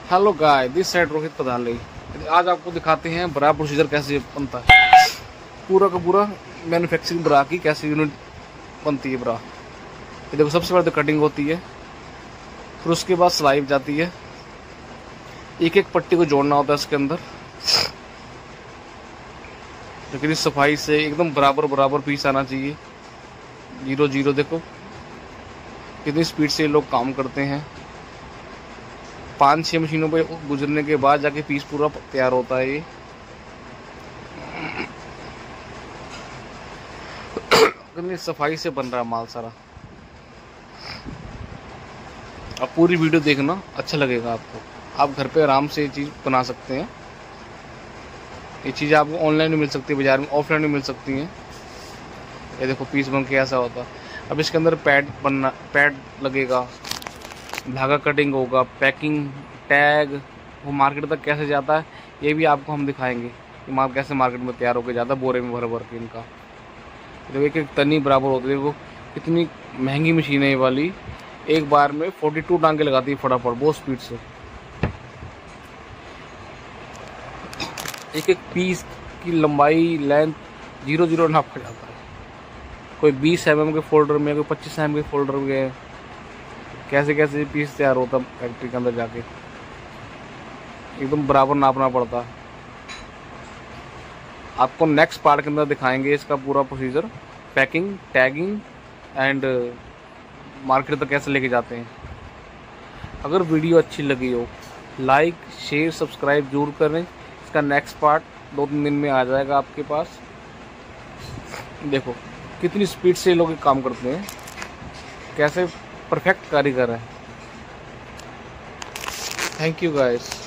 Hello guy, this side Rohit Padhale. आज आपको दिखाते हैं ब्रा प्रोसीजर कैसे बनता है। पूरा का पूरा मैन्युफैक्चरिंग ब्रा की कैसे यूनिट बनती है ब्रा। ये देखो, सबसे पहले तो कटिंग होती है, फिर उसके बाद सिलाई जाती है। एक एक पट्टी को जोड़ना होता है इसके अंदर, लेकिन इस सफाई से एकदम बराबर बराबर पीस आना चाहिए। 0-0 देखो कितनी स्पीड से ये लोग काम करते हैं। 5-6 मशीनों पे गुजरने के बाद जाके पीस पूरा तैयार होता है। ये कितनी सफाई से बन रहा है माल सारा। अब पूरी वीडियो देखना, अच्छा लगेगा आपको। आप घर पे आराम से ये चीज़ बना सकते हैं। ये चीज़ आपको ऑनलाइन भी मिल सकती है, बाजार में ऑफलाइन भी मिल सकती हैं। ये देखो पीस बन के ऐसा होता है। अब इसके अंदर पैड लगेगा, धागा कटिंग होगा, पैकिंग, टैग, वो मार्केट तक कैसे जाता है ये भी आपको हम दिखाएंगे कि माल कैसे मार्केट में तैयार होकर जाता है, बोरे में भर भर के इनका। देखो एक एक तनी बराबर होती है। देखो कितनी महंगी मशीन है ये वाली। एक बार में 42 टांगे लगाती है फटाफट, बहुत स्पीड से। एक एक पीस की लंबाई, लेंथ 0-0 नापा जाता है। कोई 20 mm के फोल्डर में, कोई 25 mm के फोल्डर में, कैसे कैसे पीस तैयार होता फैक्ट्री के अंदर जाके। एकदम बराबर नापना पड़ता है। आपको नेक्स्ट पार्ट के अंदर दिखाएंगे इसका पूरा procedure, packing, tagging and market तक कैसे लेके जाते हैं। अगर वीडियो अच्छी लगी हो, लाइक, शेयर, सब्सक्राइब जरूर करें। इसका नेक्स्ट पार्ट 2-3 दिन में आ जाएगा आपके पास। देखो कितनी स्पीड से लोग काम करते हैं, कैसे परफेक्ट कारीगर है। Thank you guys.